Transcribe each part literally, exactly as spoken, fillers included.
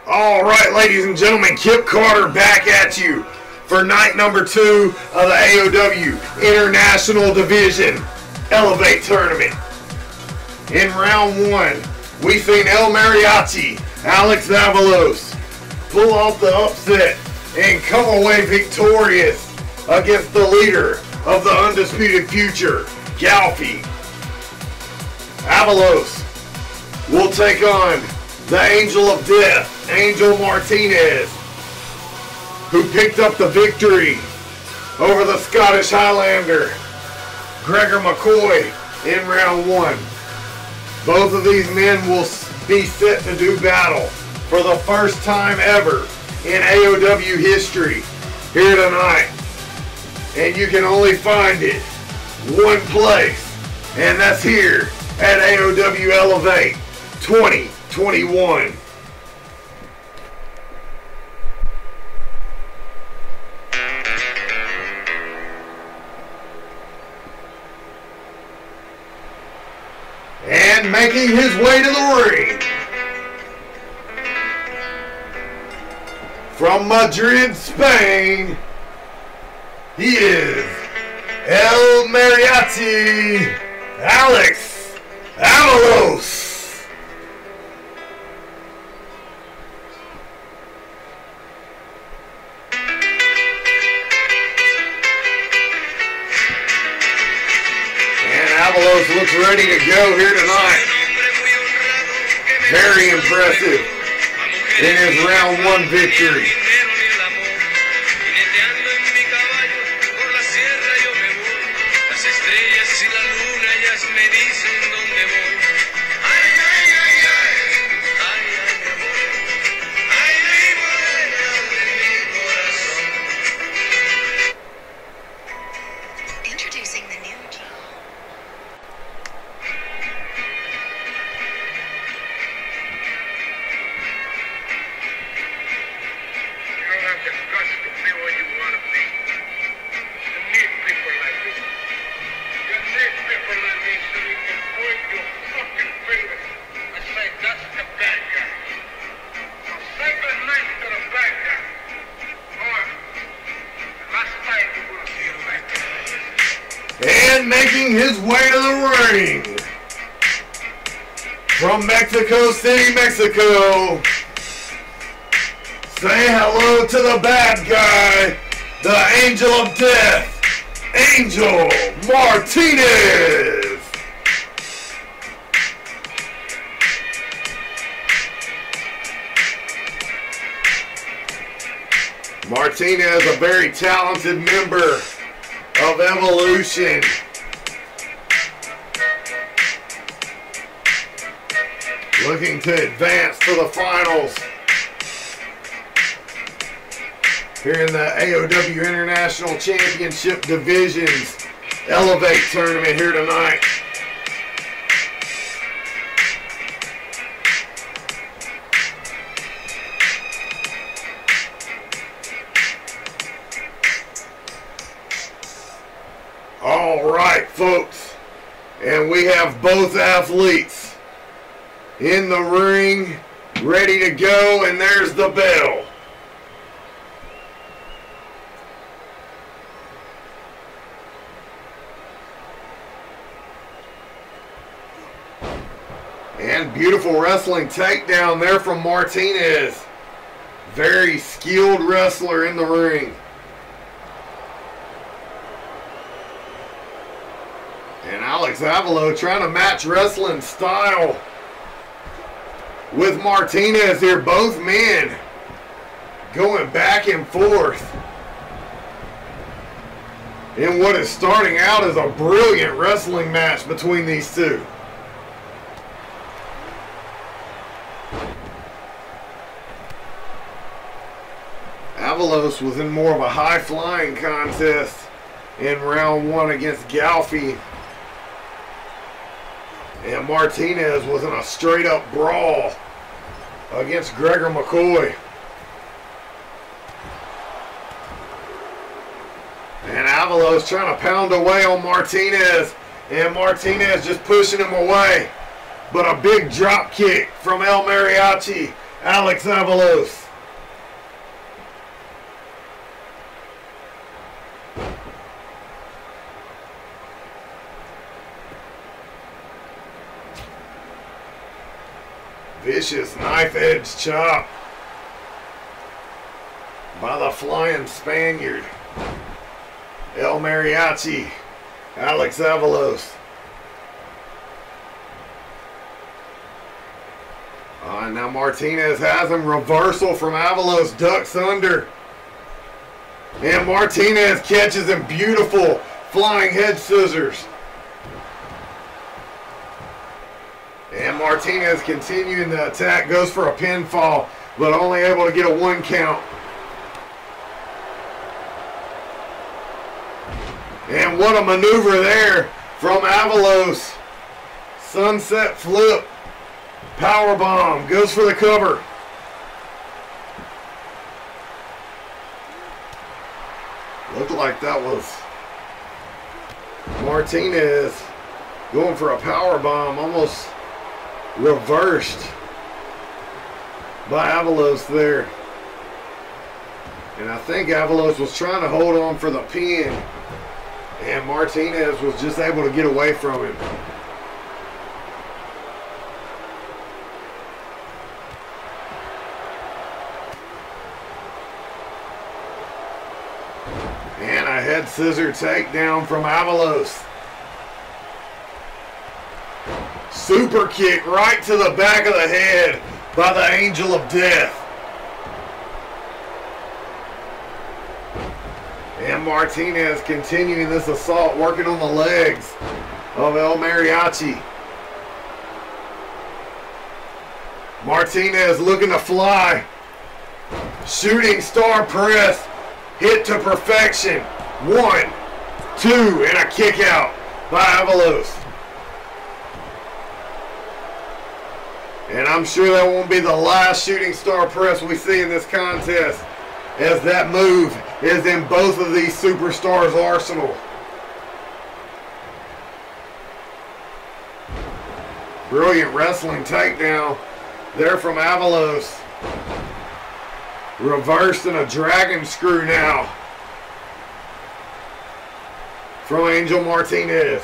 All right, ladies and gentlemen, Kip Carter back at you for night number two of the A O W International Division Elevate Tournament. In round one, we seen El Mariachi, Alex Avalos, pull off the upset and come away victorious against the leader of the Undisputed Future, Galfi. Avalos will take on the Angel of Death, Angel Martinez, who picked up the victory over the Scottish Highlander, Gregor McCoy, in round one. Both of these men will be set to do battle for the first time ever in A O W history here tonight. And you can only find it one place, and that's here at A O W Elevate twenty twenty-one. And making his way to the ring from Madrid, Spain, he is El Mariachi, Alex Avalos. Avalos looks ready to go here tonight. Very impressive in his round one victory. And making his way to the ring from Mexico City, Mexico, say hello to the bad guy, the Angel of Death, Angel Martinez. Martinez, a very talented member of Evolution. Looking to advance to the finals here in the A O W International Championship Divisions Elevate Tournament here tonight. All right, folks, and we have both athletes in the ring, ready to go, and there's the bell. And beautiful wrestling takedown there from Martinez. Very skilled wrestler in the ring. And Alex Avalos trying to match wrestling style with Martinez here. Both men going back and forth in what is starting out as a brilliant wrestling match between these two. Avalos was in more of a high-flying contest in round one against Galfi. And Martinez was in a straight-up brawl against Gregor McCoy. And Avalos trying to pound away on Martinez. And Martinez just pushing him away. But a big drop kick from El Mariachi Alex Avalos. Vicious knife edge chop by the flying Spaniard. El Mariachi, Alex Avalos. Uh, now Martinez has him. Reversal from Avalos, ducks under. And Martinez catches him. Beautiful flying head scissors. And Martinez continuing the attack, goes for a pinfall, but only able to get a one count. And what a maneuver there from Avalos. Sunset flip, power bomb, goes for the cover. Looked like that was Martinez going for a power bomb, almost reversed by Avalos there. And I think Avalos was trying to hold on for the pin, and Martinez was just able to get away from him. And a head scissor takedown from Avalos. Super kick right to the back of the head by the Angel of Death. And Martinez continuing this assault, working on the legs of El Mariachi. Martinez looking to fly. Shooting star press. Hit to perfection. One, two, and a kick out by Avalos. And I'm sure that won't be the last shooting star press we see in this contest, as that move is in both of these superstars' arsenal. Brilliant wrestling takedown there from Avalos. Reversed in a dragon screw now from Angel Martinez.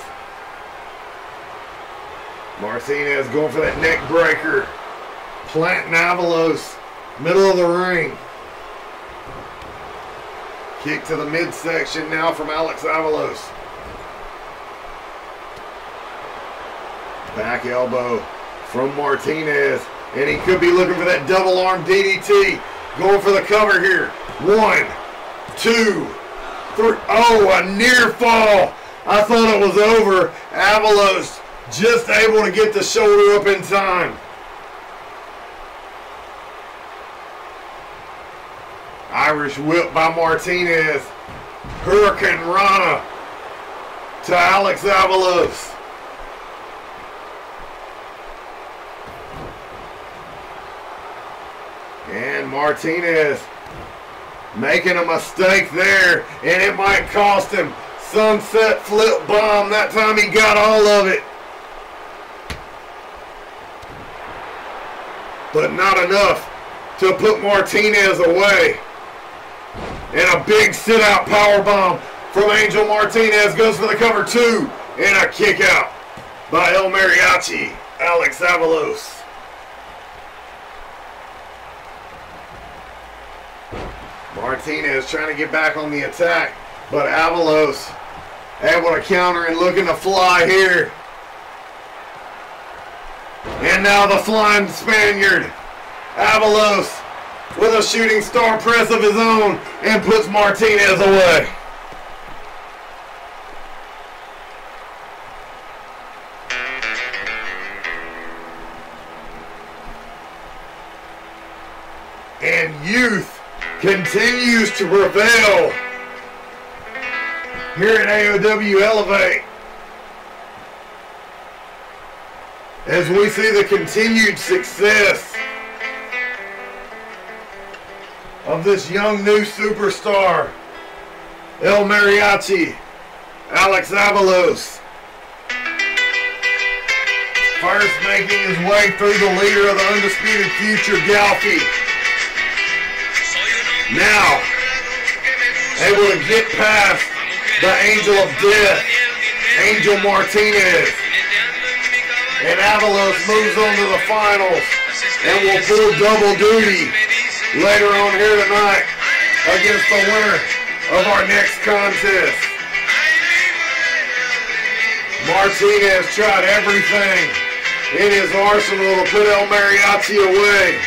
Martinez going for that neck breaker. Planting Avalos, middle of the ring. Kick to the midsection now from Alex Avalos. Back elbow from Martinez. And he could be looking for that double arm D D T. Going for the cover here. One, two, three. Oh, a near fall. I thought it was over. Avalos just able to get the shoulder up in time. Irish whip by Martinez. Hurricane Rana to Alex Avalos. And Martinez making a mistake there, and it might cost him. Sunset flip bomb. That time he got all of it. But not enough to put Martinez away. And a big sit-out power bomb from Angel Martinez. Goes for the cover two. And a kick out by El Mariachi, Alex Avalos. Martinez trying to get back on the attack, but Avalos able to counter and looking to fly here. And now the flying Spaniard. Avalos with a shooting star press of his own and puts Martinez away. And youth continues to prevail here at A O W Elevate, as we see the continued success of this young new superstar, El Mariachi, Alex Avalos. First making his way through the leader of the Undisputed Future, Galfi. Now, able to get past the Angel of Death, Angel Martinez. And Avalos moves on to the finals and will pull double duty later on here tonight against the winner of our next contest. Martinez tried everything in his arsenal to put El Mariachi away.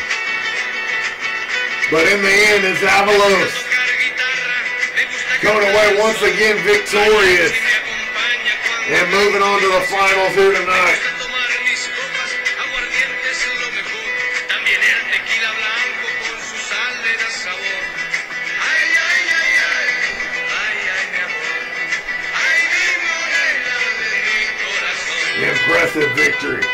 But in the end, it's Avalos coming away once again victorious and moving on to the finals here tonight. Impressive victory.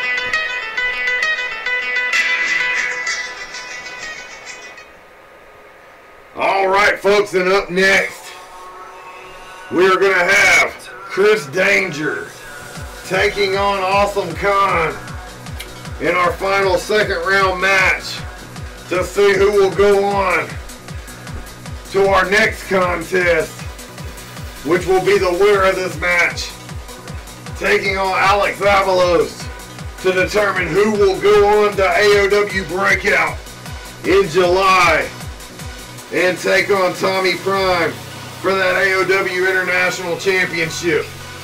All right, folks, and up next, we are going to have Chris Danger taking on Awesome Khan in our final second round match to see who will go on to our next contest, which will be the winner of this match, taking on Alex Avalos to determine who will go on to A O W Breakout in July and take on Tommy Prime for that A O W International Championship.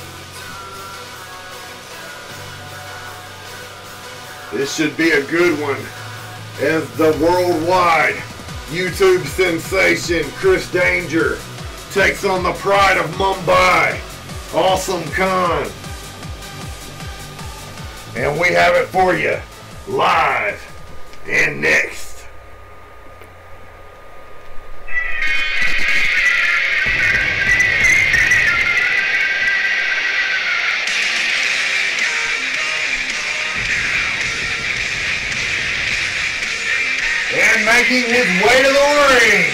This should be a good one as the worldwide YouTube sensation Chris Danger takes on the pride of Mumbai, Awesome Khan. And we have it for you live and next. And making his way to the ring,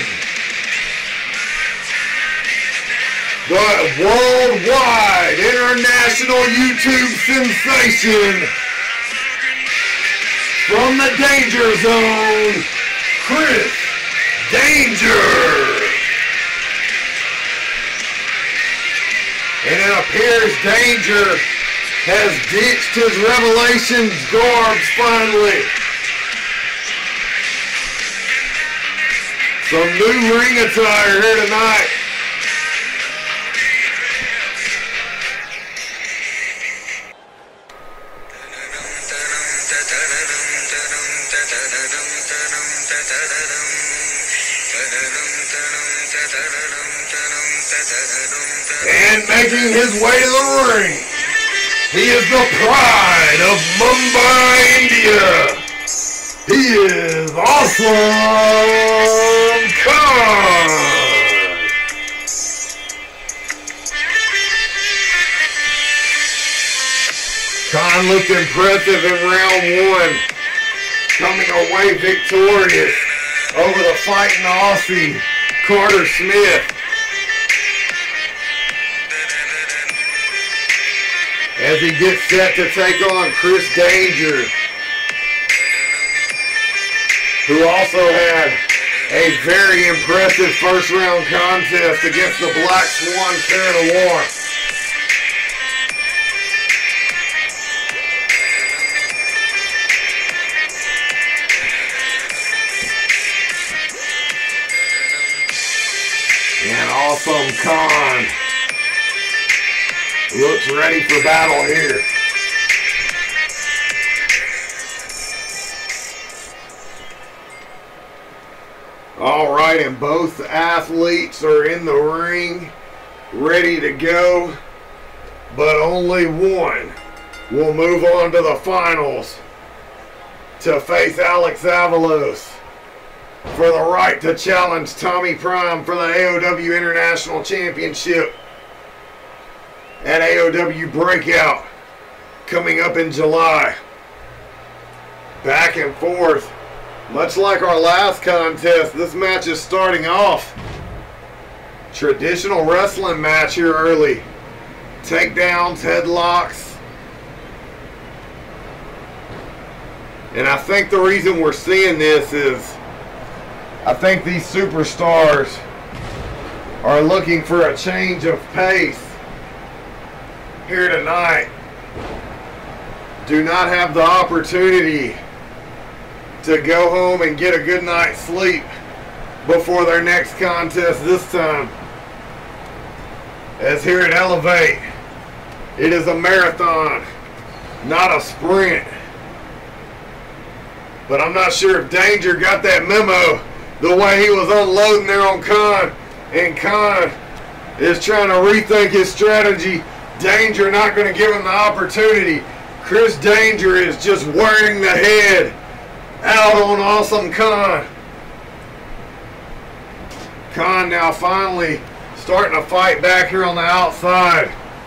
the worldwide international YouTube sensation from the Danger Zone, Chris Danger. And it appears Danger has ditched his Revelations garbs finally. Some new ring attire here tonight. And making his way to the ring, he is the pride of Mumbai, India. He is Awesome Khan. Khan looked impressive in round one, coming away victorious over the fighting Aussie, Carter Smith. As he gets set to take on Chris Danger, who also had a very impressive first round contest against the Black Swan Karen War. And Awesome Khan looks ready for battle here. All right, and both athletes are in the ring, ready to go, but only one will move on to the finals to face Alex Avalos for the right to challenge Tommy Prime for the A O W International Championship at A O W Breakout coming up in July. Back and forth. Much like our last contest, this match is starting off. Traditional wrestling match here early. Takedowns, headlocks. And I think the reason we're seeing this is I think these superstars are looking for a change of pace here tonight. Do not have the opportunity to go home and get a good night's sleep before their next contest this time. As here at Elevate, it is a marathon, not a sprint. But I'm not sure if Danger got that memo the way he was unloading there on Khan. And Khan is trying to rethink his strategy. Danger not going to give him the opportunity. Chris Danger is just wearing the head out on Awesome Khan. Khan now finally starting to fight back here on the outside.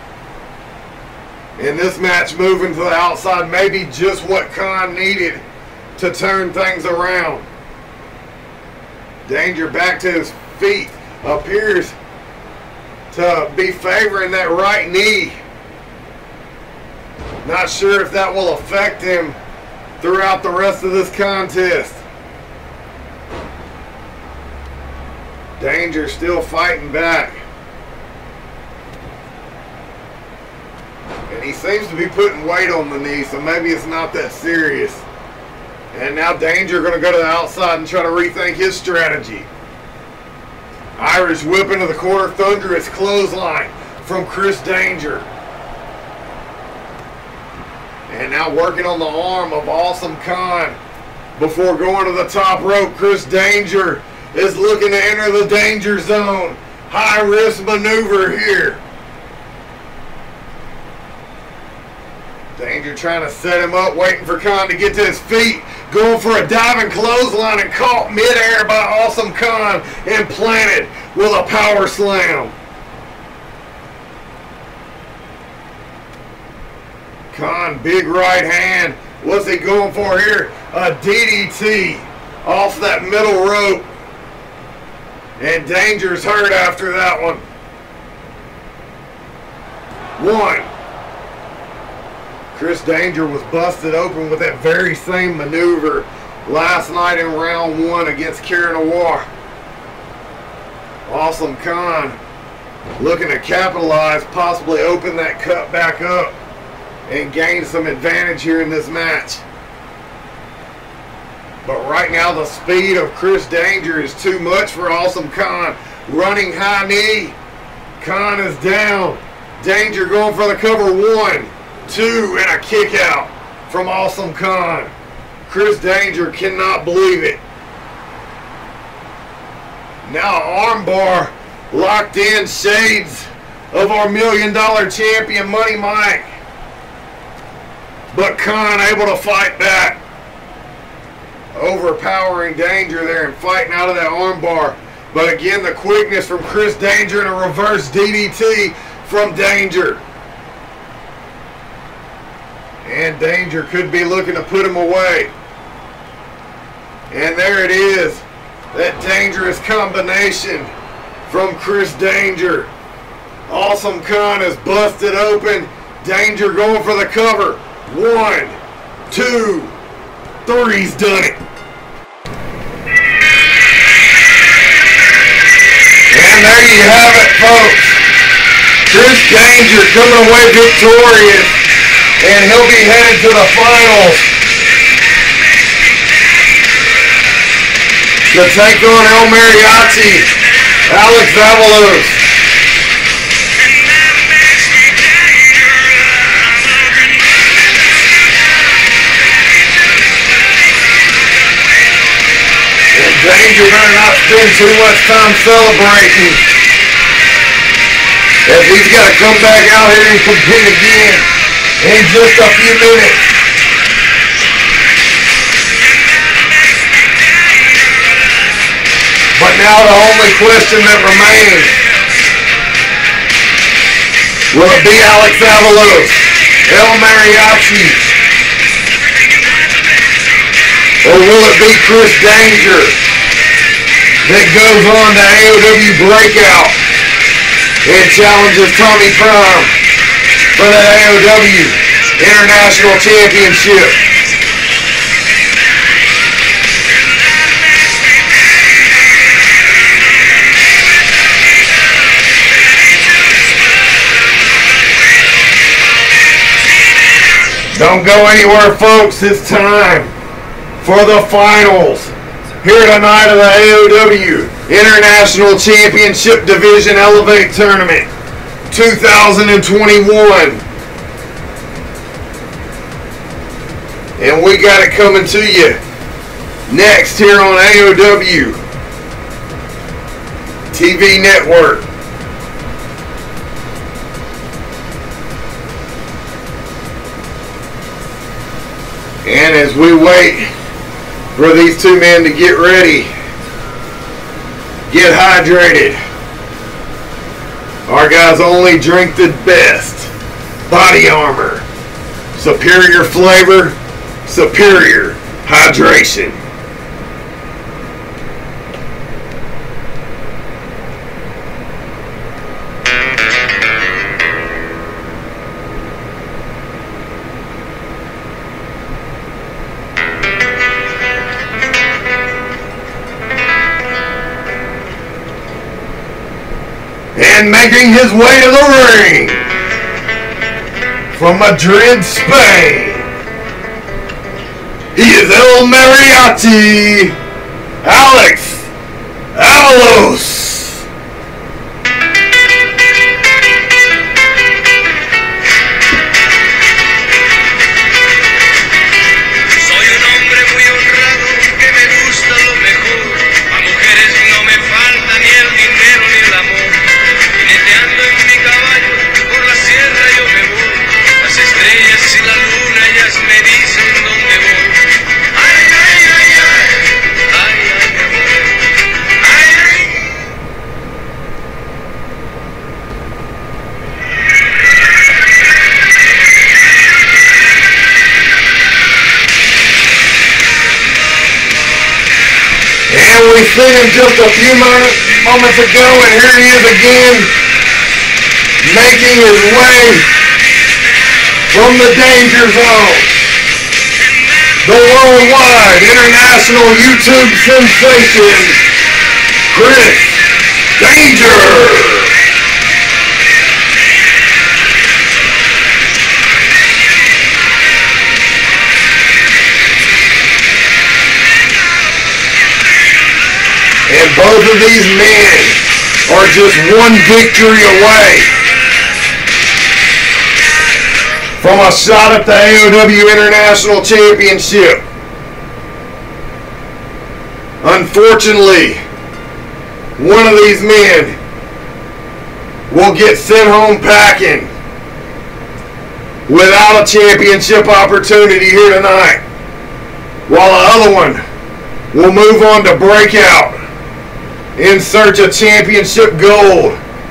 In this match, moving to the outside, maybe just what Khan needed to turn things around. Danger back to his feet, appears to be favoring that right knee. Not sure if that will affect him throughout the rest of this contest. Danger still fighting back. And he seems to be putting weight on the knee, so maybe it's not that serious. And now Danger going to go to the outside and try to rethink his strategy. Irish whip into the corner, thunderous clothesline from Chris Danger. And now working on the arm of Awesome Khan before going to the top rope. Chris Danger is looking to enter the danger zone. High risk maneuver here. Danger trying to set him up, waiting for Khan to get to his feet. Going for a diving clothesline and caught midair by Awesome Khan and planted with a power slam. Khan, big right hand. What's he going for here? A D D T off that middle rope. And Danger's hurt after that one. One. Chris Danger was busted open with that very same maneuver last night in round one against Karen Awar. Awesome Khan looking to capitalize, possibly open that cut back up and gain some advantage here in this match. But right now the speed of Chris Danger is too much for Awesome Khan. Running high knee. Khan is down. Danger going for the cover. One, two, and a kick out from Awesome Khan. Chris Danger cannot believe it. Now armbar locked in, shades of our million dollar champion Money Mike. But Khan able to fight back. Overpowering Danger there and fighting out of that armbar. But again, the quickness from Chris Danger and a reverse D D T from Danger. And Danger could be looking to put him away. And there it is. That dangerous combination from Chris Danger. Awesome Khan is busted open. Danger going for the cover. One, two, three's done it. And there you have it, folks. Chris Danger coming away victorious. And he'll be headed to the finals to take on El Mariachi, Alex Avalos. And Danger better not spend too much time celebrating, as he's got to come back out here and compete again in just a few minutes. But now the only question that remains, will it be Alex Avalos, El Mariachi, or will it be Chris Danger that goes on to A O W Breakout and challenges Tommy Prime for the A O W International Championship? Don't go anywhere, folks. It's time for the finals here tonight of the A O W International Championship Division Elevate Tournament two thousand twenty-one. And we got it coming to you next here on A O W T V Network. And as we wait for these two men to get ready, get hydrated, our guys only drink the best body armor, superior flavor, superior hydration. And making his way to the ring from Madrid, Spain, he is El Mariachi, Alex Avalos. We seen him just a few moments ago, and here he is again, making his way from the danger zone. The worldwide international YouTube sensation, Chris Danger. And both of these men are just one victory away from a shot at the A O W International Championship. Unfortunately, one of these men will get sent home packing without a championship opportunity here tonight, while the other one will move on to Breakout in search of championship gold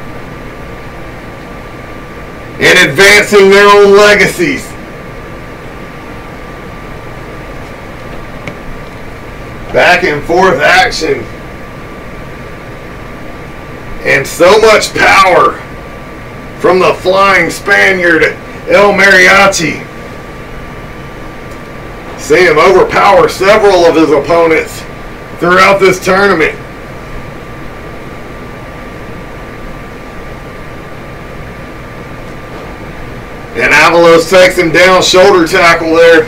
and advancing their own legacies. Back and forth action, and so much power from the flying Spaniard El Mariachi. See him overpower several of his opponents throughout this tournament. And Avalos takes him down, shoulder tackle there.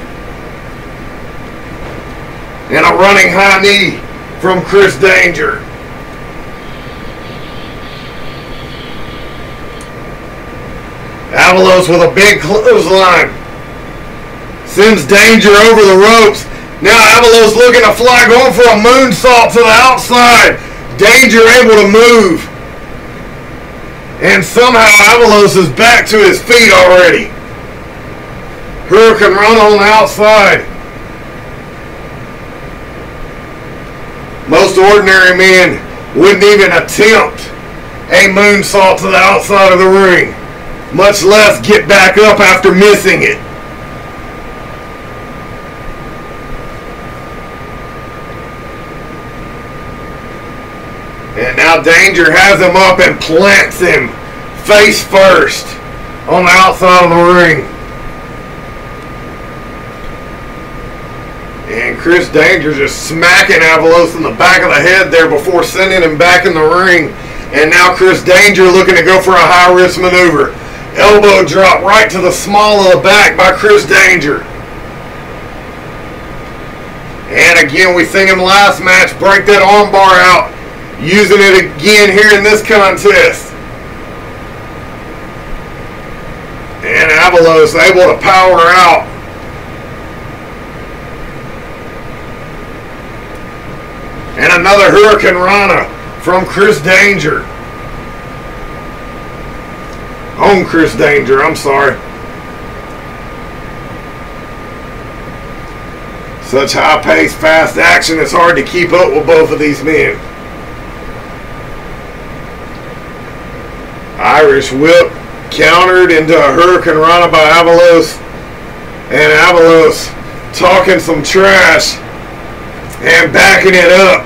And a running high knee from Chris Danger. Avalos with a big clothesline sends Danger over the ropes. Now Avalos looking to fly, going for a moonsault to the outside. Danger able to move. And somehow Avalos is back to his feet already. Hurricane run on the outside. Most ordinary men wouldn't even attempt a moonsault to the outside of the ring, much less get back up after missing it. And now Danger has him up and plants him face first on the outside of the ring. And Chris Danger just smacking Avalos in the back of the head there before sending him back in the ring. And now Chris Danger looking to go for a high-risk maneuver. Elbow drop right to the small of the back by Chris Danger. And again, we seen him last match break that armbar out, using it again here in this contest. And Avalos able to power out. And another Hurricane Rana from Chris Danger. On Chris Danger, I'm sorry. Such high-paced, fast action, it's hard to keep up with both of these men. Irish whip countered into a Hurricane Rana by Avalos. And Avalos talking some trash and backing it up.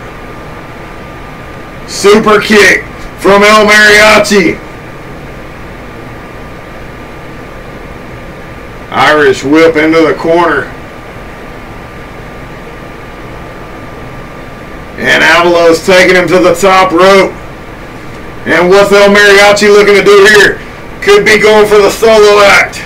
Super kick from El Mariachi. Irish whip into the corner. And Avalos taking him to the top rope. And what's El Mariachi looking to do here? Could be going for the solo act.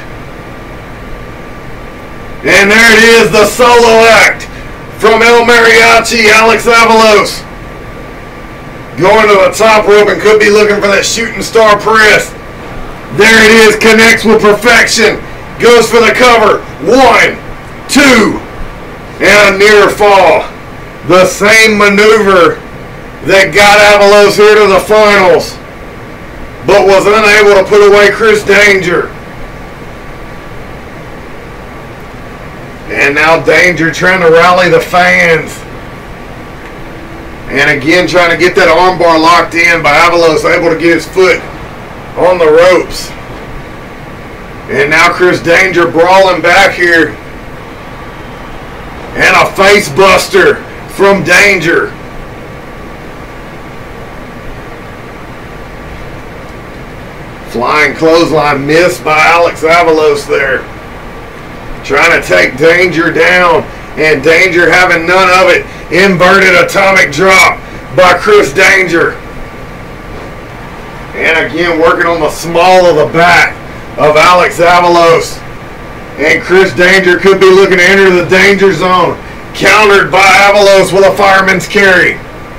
And there it is, the solo act from El Mariachi, Alex Avalos. Going to the top rope and could be looking for that shooting star press. There it is, connects with perfection. Goes for the cover. One, two, and a near fall. The same maneuver that got Avalos here to the finals, but was unable to put away Chris Danger. And now Danger trying to rally the fans. And again trying to get that armbar locked in by Avalos, able to get his foot on the ropes. And now Chris Danger brawling back here. And a face buster from Danger. Flying clothesline missed by Alex Avalos there. Trying to take Danger down. And Danger having none of it. Inverted atomic drop by Chris Danger. And again working on the small of the back of Alex Avalos. And Chris Danger could be looking to enter the danger zone. Countered by Avalos with a fireman's carry.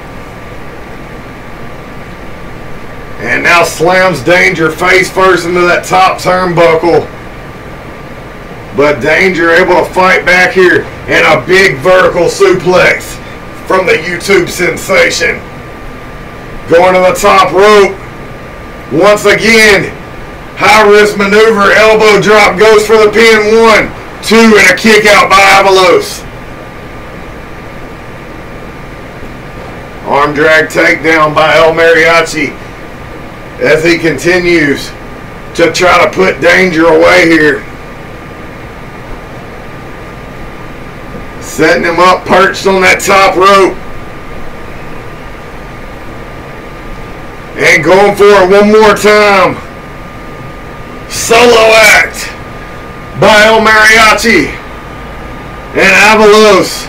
And now slams Danger face first into that top turnbuckle. But Danger able to fight back here. And a big vertical suplex from the YouTube sensation. Going to the top rope. Once again, high risk maneuver, elbow drop, goes for the pin. One, two, and a kick out by Avalos. Arm drag takedown by El Mariachi as he continues to try to put Danger away here. Setting him up, perched on that top rope. And going for it one more time. Solo act by El Mariachi. And Avalos.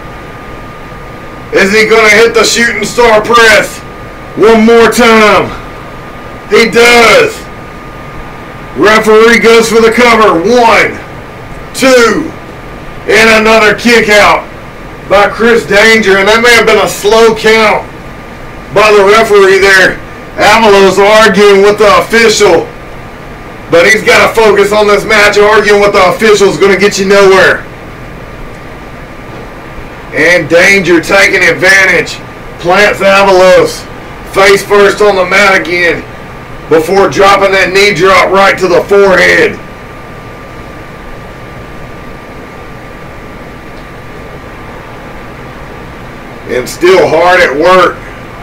Is he going to hit the shooting star press one more time? He does. Referee goes for the cover. One, two, and another kick out by Chris Danger. And that may have been a slow count by the referee there. Avalos arguing with the official. But he's got to focus on this match. Arguing with the official is going to get you nowhere. And Danger taking advantage. Plants Avalos face first on the mat again before dropping that knee drop right to the forehead. And still hard at work.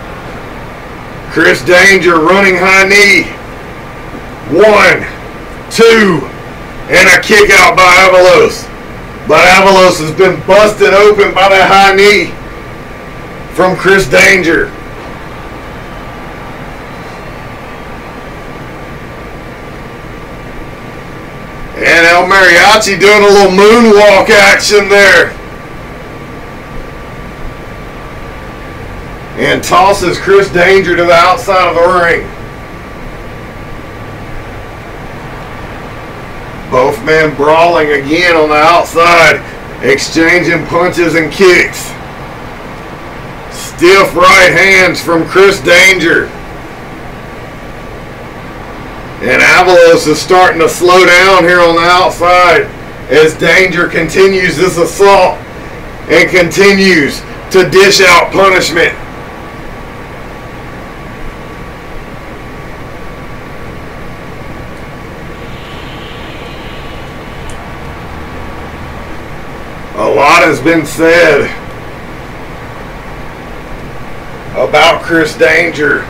Chris Danger running high knee. One, two, and a kick out by Avalos. But Avalos has been busted open by that high knee from Chris Danger. And El Mariachi doing a little moonwalk action there. And tosses Chris Danger to the outside of the ring. man brawling again on the outside, exchanging punches and kicks. Stiff right hands from Chris Danger. And Avalos is starting to slow down here on the outside as Danger continues this assault and continues to dish out punishment. A lot has been said about Chris Danger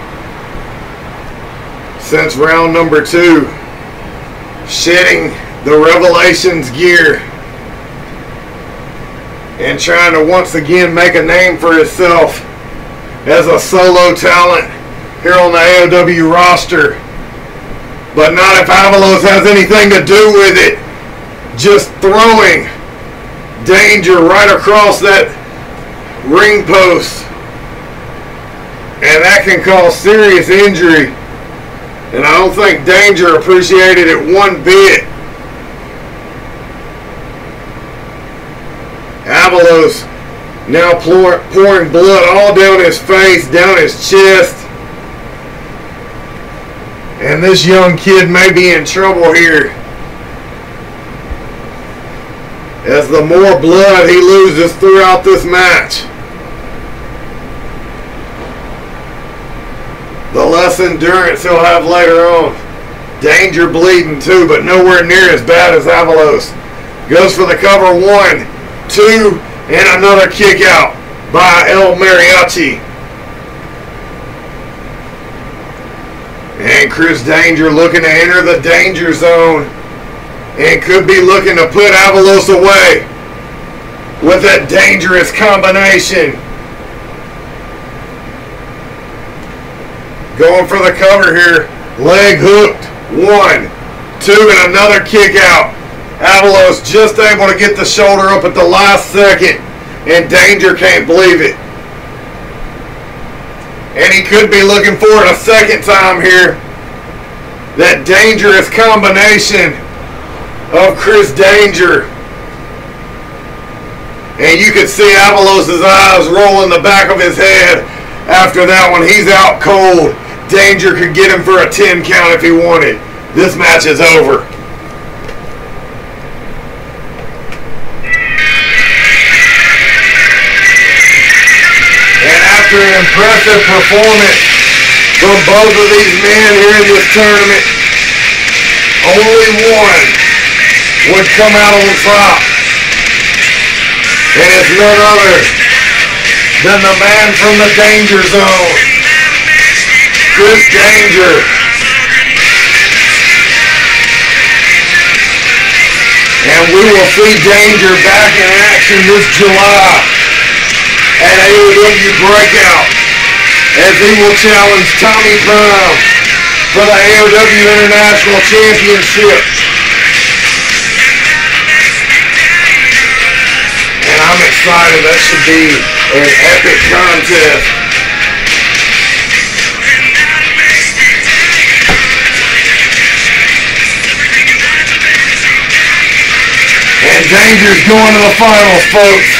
since round number two, shedding the Revelations gear and trying to once again make a name for himself as a solo talent here on the A O W roster. But not if Avalos has anything to do with it. Just throwing Danger right across that ring post, and that can cause serious injury, and I don't think Danger appreciated it one bit. Avalos now pour, pouring blood all down his face, down his chest, and this young kid may be in trouble here, as the more blood he loses throughout this match, the less endurance he'll have later on. Danger bleeding too, but nowhere near as bad as Avalos. Goes for the cover, one, two, and another kick out by El Mariachi. And Chris Danger looking to enter the danger zone and could be looking to put Avalos away with that dangerous combination. Going for the cover here. Leg hooked. One, two, and another kick out. Avalos just able to get the shoulder up at the last second, and Danger can't believe it. And he could be looking for it a second time here. That dangerous combination of Chris Danger. And you could see Avalos' eyes roll in the back of his head after that one. He's out cold. Danger could get him for a ten count if he wanted. This match is over. And after an impressive performance from both of these men here in this tournament, only one would come out on top, and it's none other than the man from the danger zone, Chris Danger. And we will see Danger back in action this July at A O W Breakout, as he will challenge Tommy Prime for the A O W International Championship. I'm excited. That should be an epic contest. And Danger's going to the finals, folks.